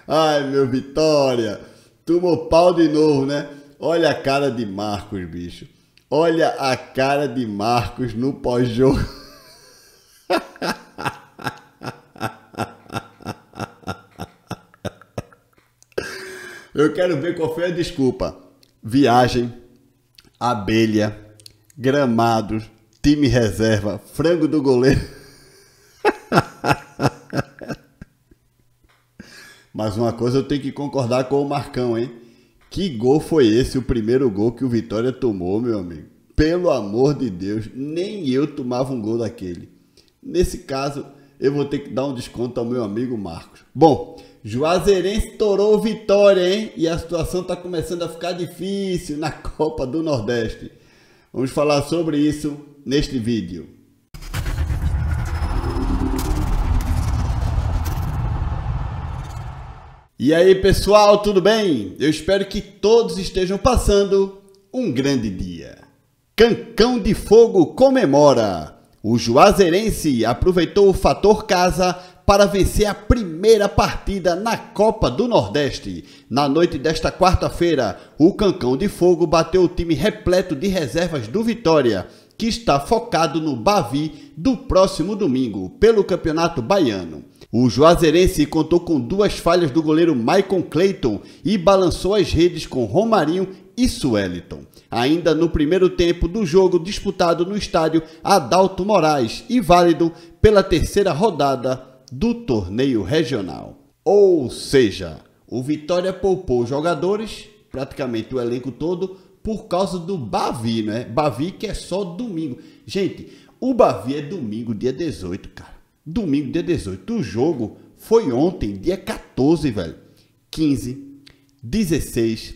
Ai, meu Vitória, tomou pau de novo, né? Olha a cara de Marcos, bicho. Olha a cara de Marcos no pós-jogo. Eu quero ver qual foi a desculpa. Viagem, abelha, gramados, time reserva, frango do goleiro. Mas uma coisa eu tenho que concordar com o Marcão, hein? Que gol foi esse, o primeiro gol que o Vitória tomou, meu amigo? Pelo amor de Deus, nem eu tomava um gol daquele. Nesse caso, eu vou ter que dar um desconto ao meu amigo Marcos. Bom, Juazeirense estourou o Vitória, hein? E a situação está começando a ficar difícil na Copa do Nordeste. Vamos falar sobre isso neste vídeo. E aí, pessoal, tudo bem? Eu espero que todos estejam passando um grande dia. Cancão de Fogo comemora. O Juazeirense aproveitou o fator casa para vencer a primeira partida na Copa do Nordeste. Na noite desta quarta-feira, o Cancão de Fogo bateu o time repleto de reservas do Vitória, que está focado no Bavi do próximo domingo, pelo Campeonato Baiano. O Juazeirense contou com duas falhas do goleiro Maicon Clayton e balançou as redes com Romarinho e Sueliton. Ainda no primeiro tempo do jogo disputado no estádio Adalto Moraes e válido pela terceira rodada do torneio regional. Ou seja, o Vitória poupou jogadores, praticamente o elenco todo, por causa do Bavi, né? Bavi que é só domingo. Gente, o Bavi é domingo, dia 18, cara. Domingo, dia 18. O jogo foi ontem, dia 14, velho. 15, 16,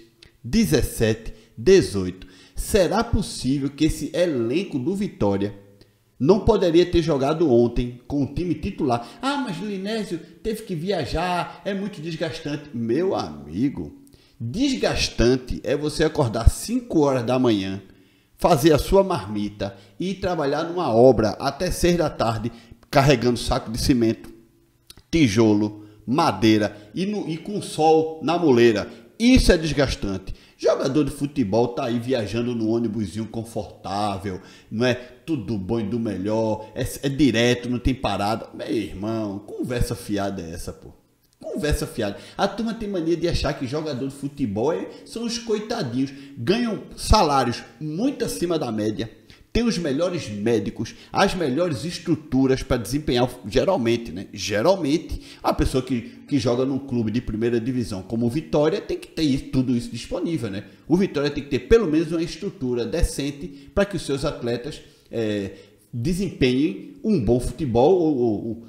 17, 18. Será possível que esse elenco do Vitória não poderia ter jogado ontem com o time titular? Ah, mas Linésio teve que viajar, é muito desgastante. Meu amigo, desgastante é você acordar 5 horas da manhã, fazer a sua marmita e ir trabalhar numa obra até 6 da tarde, carregando saco de cimento, tijolo, madeira e com sol na moleira. Isso é desgastante. Jogador de futebol tá aí viajando no ônibusinho confortável, não é? Tudo bom e do melhor, é direto, não tem parada. Meu irmão, conversa fiada é essa, pô? Conversa fiada. A turma tem mania de achar que jogador de futebol são os coitadinhos, ganham salários muito acima da média, tem os melhores médicos, as melhores estruturas para desempenhar, geralmente, né? Geralmente, a pessoa que joga num clube de primeira divisão como o Vitória tem que ter tudo isso disponível, né? O Vitória tem que ter pelo menos uma estrutura decente para que os seus atletas desempenhem um bom futebol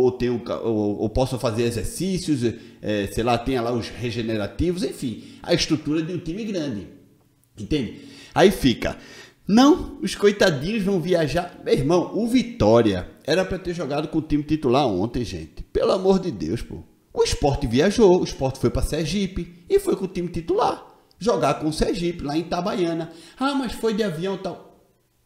ou possam fazer exercícios, sei lá, tenha lá os regenerativos, enfim, a estrutura de um time grande, entende? Aí fica... Não, os coitadinhos vão viajar. Meu irmão, o Vitória era para ter jogado com o time titular ontem, gente. Pelo amor de Deus, pô. O Sport viajou, o Sport foi para Sergipe e foi com o time titular. Jogar com o Sergipe, lá em Itabaiana. Ah, mas foi de avião e tal.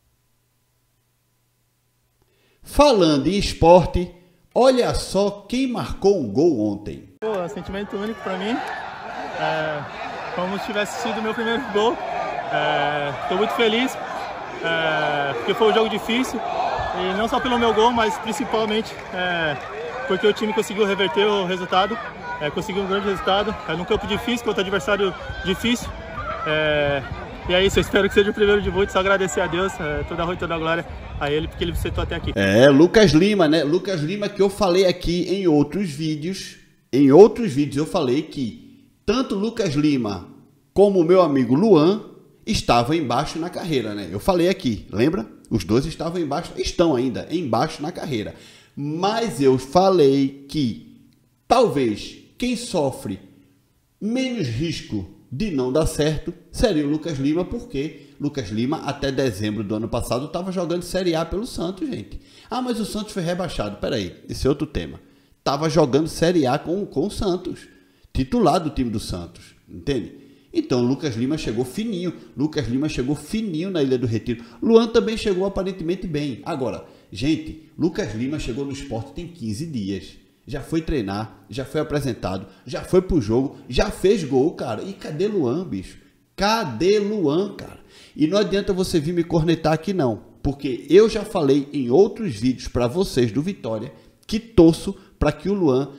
Falando em esporte, olha só quem marcou um gol ontem. Pô, é um sentimento único para mim. Como se tivesse sido o meu primeiro gol. Estou muito feliz, porque foi um jogo difícil, e não só pelo meu gol, mas principalmente porque o time conseguiu reverter o resultado, conseguiu um grande resultado, num campo difícil, contra adversário difícil, e é isso, eu espero que seja o primeiro de muitos, só agradecer a Deus, toda a honra e toda a glória a Ele, porque Ele me sentou até aqui. Lucas Lima, né? Lucas Lima, que eu falei aqui em outros vídeos eu falei que tanto Lucas Lima como o meu amigo Luan estavam embaixo na carreira, né? Eu falei aqui, lembra? Os dois estavam embaixo, estão ainda embaixo na carreira. Mas eu falei que talvez quem sofre menos risco de não dar certo seria o Lucas Lima, porque Lucas Lima até dezembro do ano passado estava jogando Série A pelo Santos, gente. Ah, mas o Santos foi rebaixado. Peraí, esse é outro tema. Estava jogando Série A com o Santos, titular do time do Santos, entende? Então, Lucas Lima chegou fininho. Lucas Lima chegou fininho na Ilha do Retiro. Luan também chegou aparentemente bem. Agora, gente, Lucas Lima chegou no Sport tem 15 dias. já foi treinar, já foi apresentado, já foi pro jogo, já fez gol, cara. E cadê Luan, bicho? Cadê Luan, cara? E não adianta você vir me cornetar aqui não, porque eu já falei em outros vídeos para vocês do Vitória que torço para que o Luan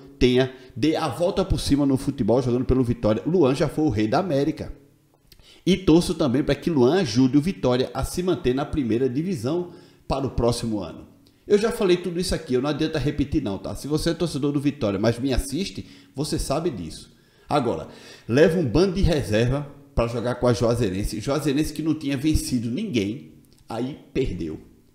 dê a volta por cima no futebol jogando pelo Vitória. Luan já foi o rei da América. E torço também para que Luan ajude o Vitória a se manter na primeira divisão para o próximo ano. Eu já falei tudo isso aqui, eu não adianta repetir não, tá? Se você é torcedor do Vitória, mas me assiste, você sabe disso. Agora, leva um bando de reserva para jogar com a Juazeirense. Juazeirense que não tinha vencido ninguém, aí perdeu.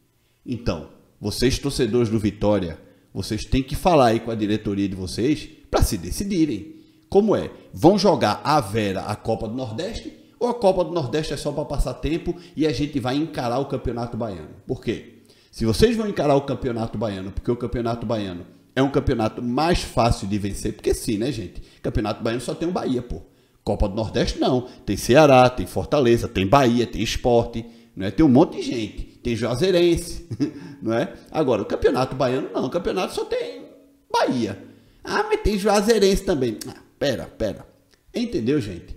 Então, vocês torcedores do Vitória, vocês têm que falar aí com a diretoria de vocês para se decidirem. Como é? Vão jogar a Vera a Copa do Nordeste ou a Copa do Nordeste é só para passar tempo e a gente vai encarar o Campeonato Baiano? Por quê? Se vocês vão encarar o Campeonato Baiano, porque o Campeonato Baiano é um campeonato mais fácil de vencer, porque sim, né, gente? Campeonato Baiano só tem o Bahia, pô. Copa do Nordeste não. Tem Ceará, tem Fortaleza, tem Bahia, tem Sport, não é? Tem um monte de gente. Tem Juazeirense, não é? Agora, o Campeonato Baiano não. O campeonato só tem Bahia. Ah, mas tem Juazeirense também. Ah, pera. Entendeu, gente?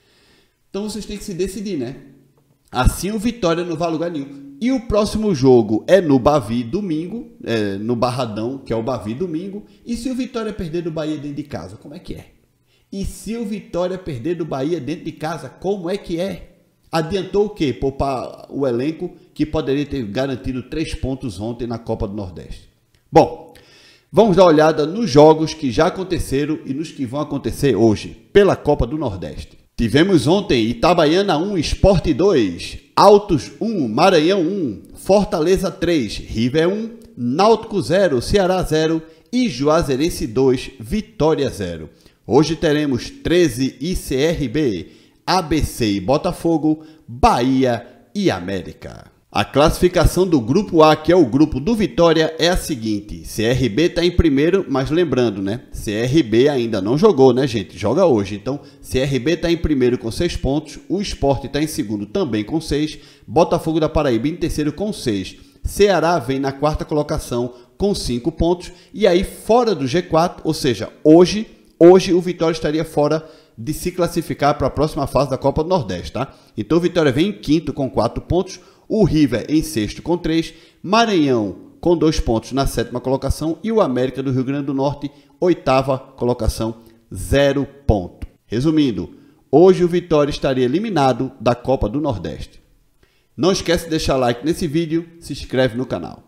Então vocês têm que se decidir, né? Assim o Vitória não vai a lugar nenhum. E o próximo jogo é no Bavi domingo, no Barradão, que é o Bavi domingo. E se o Vitória perder do Bahia dentro de casa, como é que é? E se o Vitória perder do Bahia dentro de casa, como é que é? Adiantou o quê? Poupar o elenco que poderia ter garantido 3 pontos ontem na Copa do Nordeste. Bom, vamos dar uma olhada nos jogos que já aconteceram e nos que vão acontecer hoje pela Copa do Nordeste. Tivemos ontem Itabaiana 1, Sport 2, Altos 1, Maranhão 1, Fortaleza 3, River 1, Náutico 0, Ceará 0 e Juazeirense 2, Vitória 0. Hoje teremos 13 e CRB, ABC e Botafogo, Bahia e América. A classificação do Grupo A, que é o grupo do Vitória, é a seguinte. CRB está em primeiro, mas lembrando, né? CRB ainda não jogou, né, gente? Joga hoje. Então, CRB está em primeiro com 6 pontos. O Sport está em segundo também com 6. Botafogo da Paraíba em terceiro com 6. Ceará vem na quarta colocação com 5 pontos. E aí, fora do G4, ou seja, hoje o Vitória estaria fora de se classificar para a próxima fase da Copa do Nordeste, tá? Então, o Vitória vem em quinto com 4 pontos. O River em sexto com 3, Maranhão com 2 pontos na sétima colocação e o América do Rio Grande do Norte, oitava colocação, 0 ponto. Resumindo, hoje o Vitória estaria eliminado da Copa do Nordeste. Não esquece de deixar like nesse vídeo, se inscreve no canal.